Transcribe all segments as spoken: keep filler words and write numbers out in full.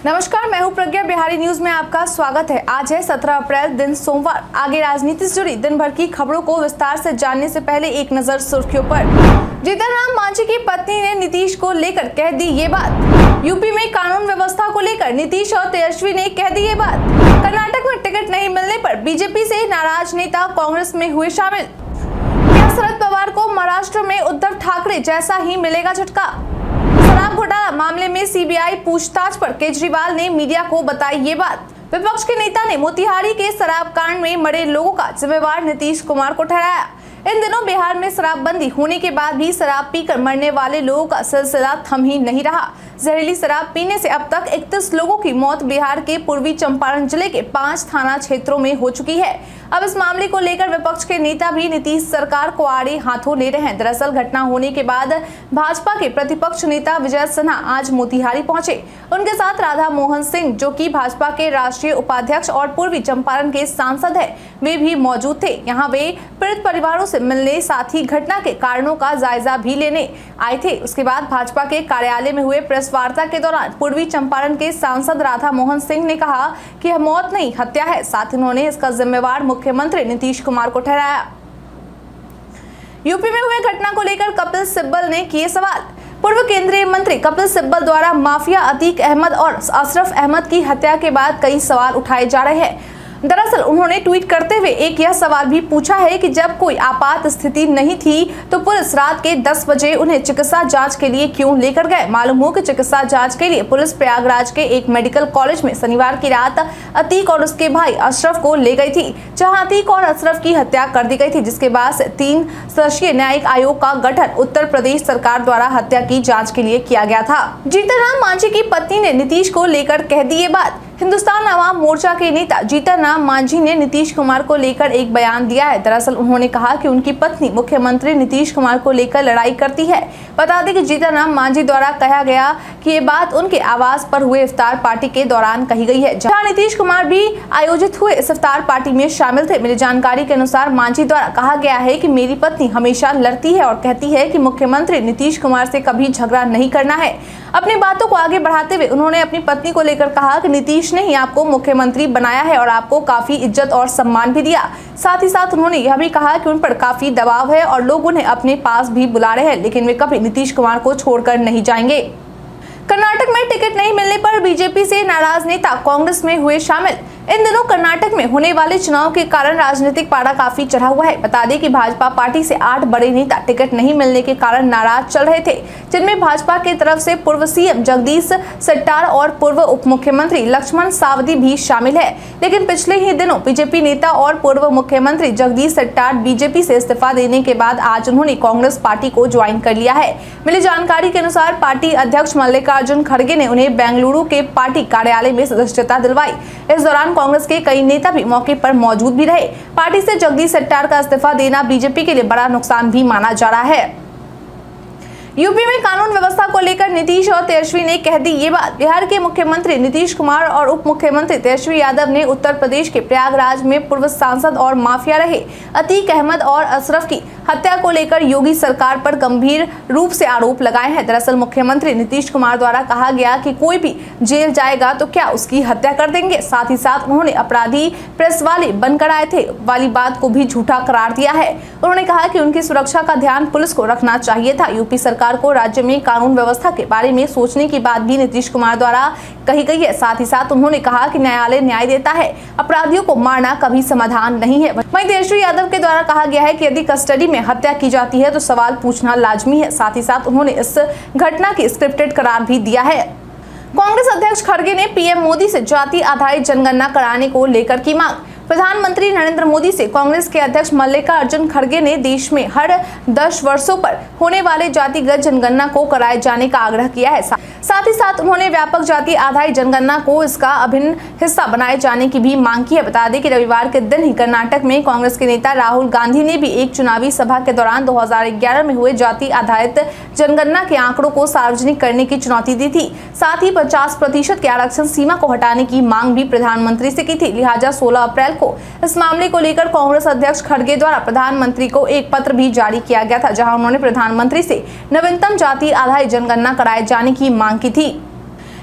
नमस्कार, मैं हूं प्रज्ञा। बिहारी न्यूज में आपका स्वागत है। आज है सत्रह अप्रैल, दिन सोमवार। आगे राजनीति से जुड़ी दिन भर की खबरों को विस्तार से जानने से पहले एक नजर सुर्खियों पर। जीतन राम मांझी की पत्नी ने नीतीश को लेकर कह दी ये बात। यूपी में कानून व्यवस्था को लेकर नीतीश और तेजस्वी ने कह दी ये बात। कर्नाटक में टिकट नहीं मिलने पर बीजेपी से नाराज नेता कांग्रेस में हुए शामिल। क्या शरद पवार को महाराष्ट्र में उद्धव ठाकरे जैसा ही मिलेगा झटका? शराब घोटाला मामले में सीबीआई पूछताछ पर केजरीवाल ने मीडिया को बताई ये बात। विपक्ष के नेता ने मोतिहारी के शराब कांड में मरे लोगों का जिम्मेवार नीतीश कुमार को ठहराया। इन दिनों बिहार में शराबबंदी होने के बाद भी शराब पीकर मरने वाले लोगों का सिलसिला थम ही नहीं रहा। जहरीली शराब पीने से अब तक इकतीस लोगों की मौत बिहार के पूर्वी चंपारण जिले के पांच थाना क्षेत्रों में हो चुकी है। अब इस मामले को लेकर विपक्ष के नेता भी नीतीश सरकार को आड़े हाथों ले रहे हैं। दरअसल घटना होने के बाद भाजपा के प्रतिपक्ष नेता विजय सिन्हा आज मोतिहारी पहुंचे। उनके साथ राधा मोहन सिंह, जो कि भाजपा के राष्ट्रीय उपाध्यक्ष और पूर्वी चंपारण के सांसद है, वे भी मौजूद थे। यहाँ वे पीड़ित परिवारों से मिलने, साथ ही घटना के कारणों का जायजा भी लेने आए थे। उसके बाद भाजपा के कार्यालय में हुए प्रेस वार्ता के दौरान पूर्वी चंपारण के सांसद राधा मोहन सिंह ने कहा कि यह मौत नहीं, हत्या है। साथ ही उन्होंने इसका जिम्मेवार मुख्यमंत्री नीतीश कुमार को ठहराया। यूपी में हुए घटना को लेकर कपिल सिब्बल ने किए सवाल। पूर्व केंद्रीय मंत्री कपिल सिब्बल द्वारा माफिया अतीक अहमद और अशरफ अहमद की हत्या के बाद कई सवाल उठाए जा रहे हैं। दरअसल उन्होंने ट्वीट करते हुए एक यह सवाल भी पूछा है कि जब कोई आपात स्थिति नहीं थी तो पुलिस रात के दस बजे उन्हें चिकित्सा जांच के लिए क्यों लेकर गए। मालूम हो कि चिकित्सा जांच के लिए पुलिस प्रयागराज के एक मेडिकल कॉलेज में शनिवार की रात अतीक और उसके भाई अशरफ को ले गई थी, जहां अतीक और अशरफ की हत्या कर दी गई थी, जिसके बाद तीन सदस्यीय न्यायिक आयोग का गठन उत्तर प्रदेश सरकार द्वारा हत्या की जाँच के लिए किया गया था। जीतन राम मांझी की पत्नी ने नीतीश को लेकर कह दी ये बात। हिंदुस्तान अवाम मोर्चा के नेता जीतन राम मांझी ने नीतीश कुमार को लेकर एक बयान दिया है। दरअसल उन्होंने कहा कि उनकी पत्नी मुख्यमंत्री नीतीश कुमार को लेकर लड़ाई करती है। बता दें कि जीतन राम मांझी द्वारा कहा गया कि ये बात उनके आवास पर हुए इफ्तार पार्टी के दौरान कही गई है, जहां नीतीश कुमार भी आयोजित हुए इस इफ्तार पार्टी में शामिल थे। मिली जानकारी के अनुसार मांझी द्वारा कहा गया है कि मेरी पत्नी हमेशा लड़ती है और कहती है कि मुख्यमंत्री नीतीश कुमार से कभी झगड़ा नहीं करना है। अपनी बातों को आगे बढ़ाते हुए उन्होंने अपनी पत्नी को लेकर कहा कि नीतीश ने ही आपको मुख्यमंत्री बनाया है और आपको काफी इज्जत और सम्मान भी दिया। साथ ही साथ उन्होंने यह भी कहा कि उन पर काफी दबाव है और लोग उन्हें अपने पास भी बुला रहे हैं, लेकिन वे कभी नीतीश कुमार को छोड़कर नहीं जाएंगे। कर्नाटक में टिकट नहीं मिलने पर बीजेपी से नाराज नेता कांग्रेस में हुए शामिल। इन दिनों कर्नाटक में होने वाले चुनाव के कारण राजनीतिक पारा काफी चढ़ा हुआ है। बता दें कि भाजपा पार्टी से आठ बड़े नेता टिकट नहीं मिलने के कारण नाराज चल रहे थे, जिनमें भाजपा की तरफ से पूर्व सीएम जगदीश शेट्टार और पूर्व उप मुख्यमंत्री लक्ष्मण सावदी भी शामिल है। लेकिन पिछले ही दिनों बीजेपी नेता और पूर्व मुख्यमंत्री जगदीश शेट्टार बीजेपी से इस्तीफा देने के बाद आज उन्होंने कांग्रेस पार्टी को ज्वाइन कर लिया है। मिली जानकारी के अनुसार पार्टी अध्यक्ष मल्लिकार्जुन खड़गे ने उन्हें बेंगलुरु के पार्टी कार्यालय में सदस्यता दिलवाई। इस दौरान कांग्रेस के कई नेता भी मौके पर मौजूद भी रहे। पार्टी से जगदीश शेट्टार का इस्तीफा देना बीजेपी के लिए बड़ा नुकसान भी माना जा रहा है। यूपी में कानून व्यवस्था को लेकर नीतीश और तेजस्वी ने कह दी ये बात। बिहार के मुख्यमंत्री नीतीश कुमार और उप मुख्यमंत्री तेजस्वी यादव ने उत्तर प्रदेश के प्रयागराज में पूर्व सांसद और माफिया रहे अतीक अहमद और अशरफ की हत्या को लेकर योगी सरकार पर गंभीर रूप से आरोप लगाए हैं। दरअसल मुख्यमंत्री नीतीश कुमार द्वारा कहा गया कि कोई भी जेल जाएगा तो क्या उसकी हत्या कर देंगे। साथ ही साथ उन्होंने अपराधी प्रेस वाले बनकर आए थे वाली बात को भी झूठा करार दिया है। उन्होंने कहा कि उनकी सुरक्षा का ध्यान पुलिस को रखना चाहिए था। यूपी सरकार को राज्य में कानून व्यवस्था के बारे में सोचने की बात भी नीतीश कुमार द्वारा कही गई है। साथ ही साथ उन्होंने कहा कि न्यायालय न्याय देता है, अपराधियों को मारना कभी समाधान नहीं है। वहीं तेजस्वी यादव के द्वारा कहा गया है कि यदि कस्टडी में हत्या की जाती है तो सवाल पूछना लाजमी है। साथ ही साथ उन्होंने इस घटना की स्क्रिप्टेड करार भी दिया है। कांग्रेस अध्यक्ष खड़गे ने पीएम मोदी से जाति आधारित जनगणना कराने को लेकर की मांग। प्रधानमंत्री नरेंद्र मोदी से कांग्रेस के अध्यक्ष मल्लिकार्जुन खड़गे ने देश में हर दस वर्षों पर होने वाले जातिगत जनगणना को कराए जाने का आग्रह किया है। साथ ही साथ उन्होंने व्यापक जाति आधारित जनगणना को इसका अभिन्न हिस्सा बनाए जाने की भी मांग की है। बता दें कि रविवार के दिन ही कर्नाटक में कांग्रेस के नेता राहुल गांधी ने भी एक चुनावी सभा के दौरान दो हजार ग्यारह में हुए जाति आधारित जनगणना के आंकड़ों को सार्वजनिक करने की चुनौती दी थी। साथ ही पचास प्रतिशत के आरक्षण सीमा को हटाने की मांग भी प्रधानमंत्री से की थी। लिहाजा सोलह अप्रैल को इस मामले को लेकर कांग्रेस अध्यक्ष खड़गे द्वारा प्रधानमंत्री को एक पत्र भी जारी किया गया था, जहां उन्होंने प्रधानमंत्री से नवीनतम जाति आधारित जनगणना कराए जाने की मांग की थी।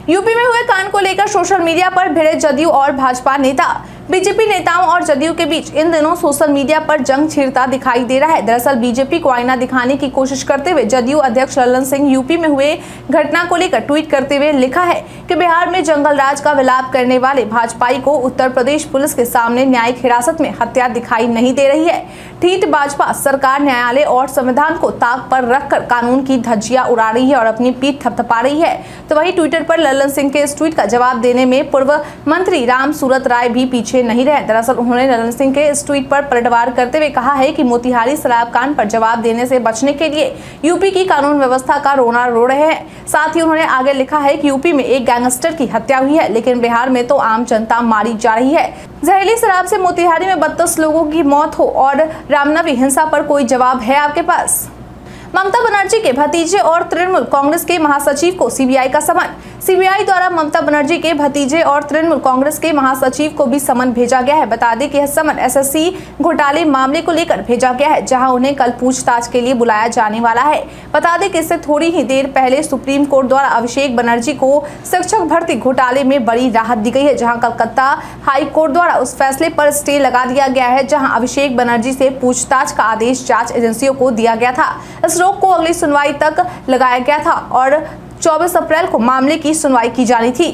यूपी में हुए कांड को लेकर सोशल मीडिया पर भिड़े जदयू और भाजपा नेता। बीजेपी नेताओं और जदयू के बीच इन दिनों सोशल मीडिया पर जंग छिड़ता दिखाई दे रहा है। दरअसल बीजेपी को आईना दिखाने की कोशिश करते हुए जदयू अध्यक्ष ललन सिंह यूपी में हुए घटना को लेकर ट्वीट करते हुए लिखा है कि बिहार में जंगल राज का विलाप करने वाले भाजपाई को उत्तर प्रदेश पुलिस के सामने न्यायिक हिरासत में हत्या दिखाई नहीं दे रही है। ठीक भाजपा सरकार न्यायालय और संविधान को ताक पर रखकर कानून की धज्जियां उड़ा रही है और अपनी पीठ थपथपा रही है। तो वहीं ट्विटर पर ललन सिंह के इस ट्वीट का जवाब देने में पूर्व मंत्री राम सूरत राय भी पीछे नहीं रहे। दरअसल उन्होंने ललन सिंह के इस ट्वीट पर पलटवार करते हुए कहा है कि मोतिहारी शराब कांड पर जवाब देने से बचने के लिए यूपी की कानून व्यवस्था का रोना रो रहे हैं। साथ ही उन्होंने आगे लिखा है कि यूपी में एक गैंगस्टर की हत्या हुई है, लेकिन बिहार में तो आम जनता मारी जा रही है। जहरीली शराब से मोतिहारी में बत्तीस लोगों की मौत हो और रामनवी हिंसा पर कोई जवाब है आपके पास? ममता बनर्जी के भतीजे और तृणमूल कांग्रेस के महासचिव को सीबीआई का समन। सीबीआई द्वारा ममता बनर्जी के भतीजे और तृणमूल कांग्रेस के महासचिव को भी समन भेजा गया है। बता दें कि यह समन एसएससी घोटाले मामले को लेकर भेजा गया है, जहां उन्हें कल पूछताछ के लिए बुलाया जाने वाला है। बता दें कि इससे थोड़ी ही देर पहले सुप्रीम कोर्ट द्वारा अभिषेक बनर्जी को शिक्षक भर्ती घोटाले में बड़ी राहत दी गई है, जहां कलकत्ता हाई कोर्ट द्वारा उस फैसले पर स्टे लगा दिया गया है जहां अभिषेक बनर्जी से पूछताछ का आदेश जांच एजेंसियों को दिया गया था। इस रोक को अगली सुनवाई तक लगाया गया था और चौबीस अप्रैल को मामले की सुनवाई की जानी थी।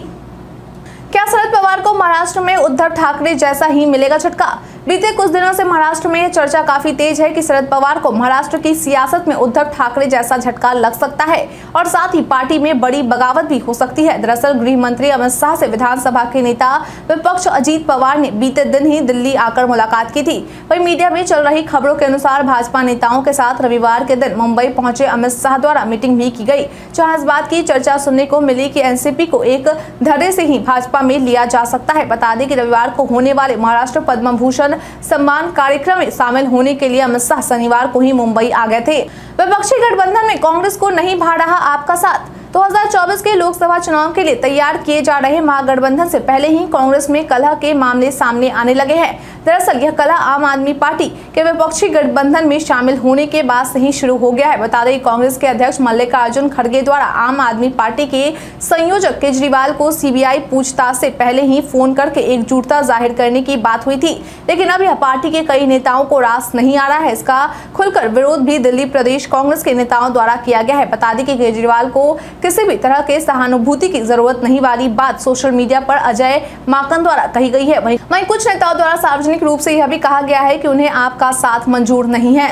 क्या शरद पवार को महाराष्ट्र में उद्धव ठाकरे जैसा ही मिलेगा झटका? बीते कुछ दिनों से महाराष्ट्र में यह चर्चा काफी तेज है कि शरद पवार को महाराष्ट्र की सियासत में उद्धव ठाकरे जैसा झटका लग सकता है और साथ ही पार्टी में बड़ी बगावत भी हो सकती है। दरअसल गृह मंत्री अमित शाह से विधानसभा के नेता विपक्ष अजीत पवार ने बीते दिन ही दिल्ली आकर मुलाकात की थी। वहीं मीडिया में चल रही खबरों के अनुसार भाजपा नेताओं के साथ रविवार के दिन मुंबई पहुंचे अमित शाह द्वारा मीटिंग भी की गई, जहां इस बात की चर्चा सुनने को मिली कि एनसीपी को एक धड़े से ही भाजपा में लिया जा सकता है। बता दें कि रविवार को होने वाले महाराष्ट्र पद्म भूषण सम्मान कार्यक्रम में शामिल होने के लिए अमित शाह शनिवार को ही मुंबई आ गए थे। विपक्षी गठबंधन में कांग्रेस को नहीं भा रहा आपका साथ। दो हज़ार चौबीस के लोकसभा चुनाव के लिए तैयार किए जा रहे महागठबंधन से पहले ही कांग्रेस में कलह के मामले सामने आने लगे हैं। दरअसल यह कलह आम आदमी पार्टी के विपक्षी गठबंधन में शामिल होने के बाद से ही शुरू हो गया है। बता दें कांग्रेस के अध्यक्ष मल्लिकार्जुन खड़गे द्वारा आम आदमी पार्टी के संयोजक केजरीवाल को सीबीआई पूछताछ से पहले ही फोन करके एकजुटता जाहिर करने की बात हुई थी, लेकिन अब यह पार्टी के कई नेताओं को रास नहीं आ रहा है। इसका खुलकर विरोध भी दिल्ली प्रदेश कांग्रेस के नेताओं द्वारा किया गया है। बता दें कि केजरीवाल को किसी भी तरह के सहानुभूति की जरूरत नहीं वाली बात सोशल मीडिया पर अजय माकन द्वारा कही गई है। वहीं वहीं कुछ नेताओं द्वारा सार्वजनिक रूप से यह भी कहा गया है कि उन्हें आपका साथ मंजूर नहीं है।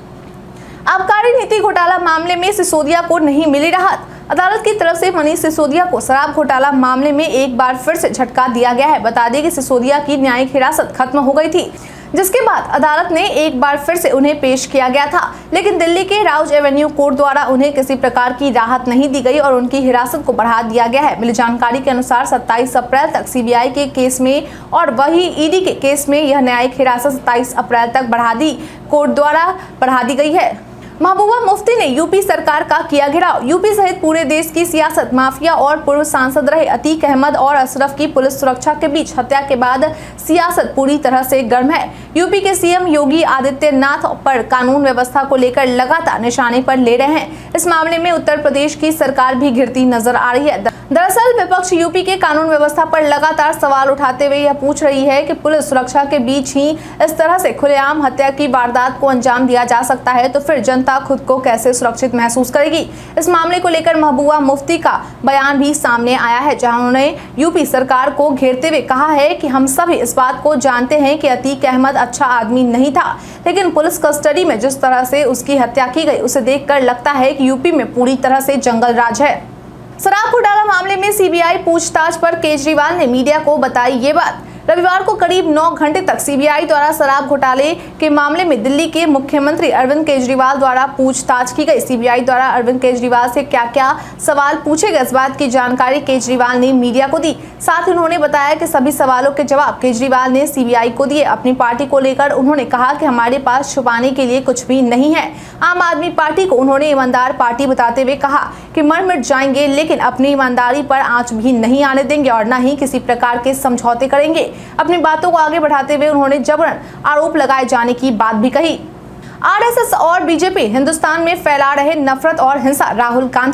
आबकारी नीति घोटाला मामले में सिसोदिया को नहीं मिली राहत। अदालत की तरफ से मनीष सिसोदिया को शराब घोटाला मामले में एक बार फिर से झटका दिया गया है। बता दें कि सिसोदिया की न्यायिक हिरासत खत्म हो गई थी, जिसके बाद अदालत ने एक बार फिर से उन्हें पेश किया गया था, लेकिन दिल्ली के राउज एवेन्यू कोर्ट द्वारा उन्हें किसी प्रकार की राहत नहीं दी गई और उनकी हिरासत को बढ़ा दिया गया है। मिली जानकारी के अनुसार सत्ताईस अप्रैल तक सीबीआई के केस में और वही ईडी के केस में यह न्यायिक हिरासत सत्ताईस अप्रैल तक बढ़ा दी कोर्ट द्वारा बढ़ा दी गई है। महबूबा मुफ्ती ने यूपी सरकार का किया घेराव। यूपी सहित पूरे देश की सियासत, माफिया और पूर्व सांसद रहे अतीक अहमद और अशरफ की पुलिस सुरक्षा के बीच हत्या के बाद सियासत पूरी तरह से गर्म है। यूपी के सीएम योगी आदित्यनाथ पर कानून व्यवस्था को लेकर लगातार निशाने पर ले रहे हैं। इस मामले में उत्तर प्रदेश की सरकार भी घिरती नजर आ रही है। दरअसल विपक्ष यूपी के कानून व्यवस्था पर लगातार सवाल उठाते हुए यह पूछ रही है कि पुलिस सुरक्षा के बीच ही इस तरह से खुलेआम हत्या की वारदात को अंजाम दिया जा सकता है, तो फिर जनता खुद को कैसे सुरक्षित महसूस करेगी। इस मामले को लेकर महबूबा मुफ्ती का बयान भी सामने आया है, जहां उन्होंने यूपी सरकार को घेरते हुए कहा है कि हम सभी इस बात को जानते हैं कि अतीक अहमद अच्छा आदमी नहीं था, लेकिन पुलिस कस्टडी में जिस तरह से उसकी हत्या की गई उसे देखकर लगता है कि यूपी में पूरी तरह से जंगल राज है। शराब घोटाला मामले में सीबीआई पूछताछ पर केजरीवाल ने मीडिया को बताई ये बात। रविवार को करीब नौ घंटे तक सीबीआई द्वारा शराब घोटाले के मामले में दिल्ली के मुख्यमंत्री अरविंद केजरीवाल द्वारा पूछताछ की गई। सीबीआई द्वारा अरविंद केजरीवाल से क्या क्या सवाल पूछे गए इस बात की जानकारी केजरीवाल ने मीडिया को दी। साथ ही उन्होंने बताया कि सभी सवालों के जवाब केजरीवाल ने सीबीआई को दिए। अपनी पार्टी को लेकर उन्होंने कहा कि हमारे पास छुपाने के लिए कुछ भी नहीं है। आम आदमी पार्टी को उन्होंने ईमानदार पार्टी बताते हुए कहा कि मर मिट जाएंगे, लेकिन अपनी ईमानदारी पर आंच भी नहीं आने देंगे और न ही किसी प्रकार के समझौते करेंगे। अपनी बातों को आगे बढ़ाते हुए उन्होंने जबरन आरोप लगाए जाने की बात भी कही। आरएसएस और बीजेपी हिंदुस्तान में फैला रहे नफरत और हिंसा। राहुल गांधी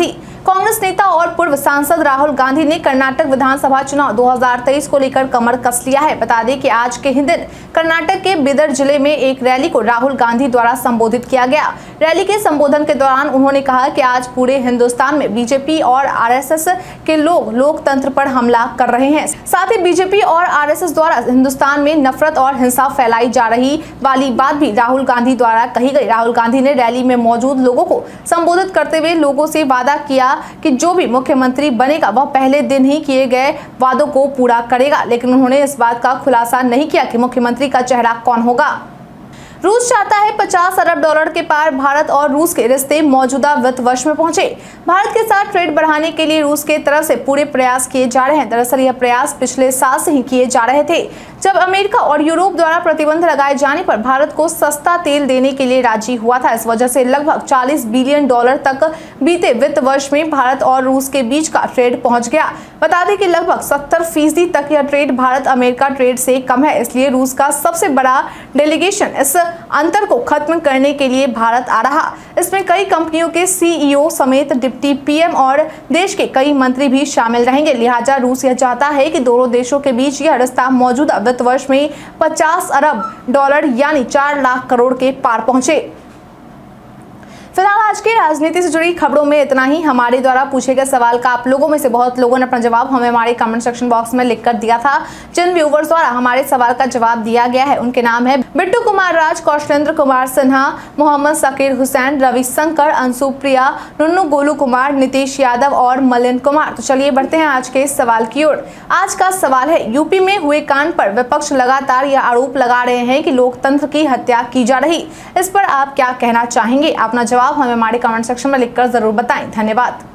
कांग्रेस नेता और पूर्व सांसद राहुल गांधी ने कर्नाटक विधानसभा चुनाव दो हज़ार तेईस को लेकर कमर कस लिया है। बता दें कि आज के ही दिन कर्नाटक के बीदर जिले में एक रैली को राहुल गांधी द्वारा संबोधित किया गया। रैली के संबोधन के दौरान उन्होंने कहा कि आज पूरे हिंदुस्तान में बीजेपी और आरएसएस के लोग लोकतंत्र पर हमला कर रहे हैं। साथ ही बीजेपी और आरएसएस द्वारा हिंदुस्तान में नफरत और हिंसा फैलाई जा रही वाली बात भी राहुल गांधी द्वारा कही गई। राहुल गांधी ने रैली में मौजूद लोगों को संबोधित करते हुए लोगों से वादा किया कि जो भी मुख्यमंत्री बनेगा वह पहले दिन ही किए गए वादों को पूरा करेगा, लेकिन उन्होंने इस बात का खुलासा नहीं किया कि मुख्यमंत्री का चेहरा कौन होगा। रूस चाहता है पचास अरब डॉलर के पार। भारत और रूस के रिश्ते मौजूदा वित्त वर्ष में पहुंचे। भारत के साथ ट्रेड बढ़ाने के लिए रूस के तरफ से पूरे प्रयास किए जा रहे हैं। दरअसल यह प्रयास पिछले साल से ही किए जा रहे थे, जब अमेरिका और यूरोप द्वारा प्रतिबंध लगाए जाने पर भारत को सस्ता तेल देने के लिए राजी हुआ था। इस वजह से लगभग चालीस बिलियन डॉलर तक बीते वित्त वर्ष में भारत और रूस के बीच का ट्रेड पहुंच गया। बता दें कि लगभग सत्तर फीसदी तक यह ट्रेड भारत अमेरिका ट्रेड से कम है। इसलिए रूस का सबसे बड़ा डेलीगेशन इस अंतर को खत्म करने के लिए भारत आ रहा। इसमें कई कंपनियों के सीईओ समेत डिप्टी पीएम और देश के कई मंत्री भी शामिल रहेंगे। लिहाजा रूस यह चाहता है कि दोनों देशों के बीच यह रिश्ता मौजूदा वित्त वर्ष में पचास अरब डॉलर यानी चार लाख करोड़ के पार पहुंचे। फिलहाल आज की राजनीति से जुड़ी खबरों में इतना ही। हमारे द्वारा पूछे गए सवाल का आप लोगों में से बहुत लोगों ने अपना जवाब हमें हमारे कमेंट सेक्शन बॉक्स में लिखकर दिया था। जिन व्यूवर्स द्वारा हमारे सवाल का जवाब दिया गया है उनके नाम है बिट्टू कुमार राज, कौशलेंद्र कुमार सिन्हा, मोहम्मद सकीर हुसैन, रविशंकर, अंशु प्रिया, नुन्नू गोलू कुमार, नीतीश यादव और मलिन कुमार। तो चलिए बढ़ते हैं आज के सवाल की ओर। आज का सवाल है, यूपी में हुए कांड पर विपक्ष लगातार यह आरोप लगा रहे हैं कि लोकतंत्र की हत्या की जा रही। इस पर आप क्या कहना चाहेंगे? अपना जवाब हमें हमारे कमेंट सेक्शन में लिखकर जरूर बताएं। धन्यवाद।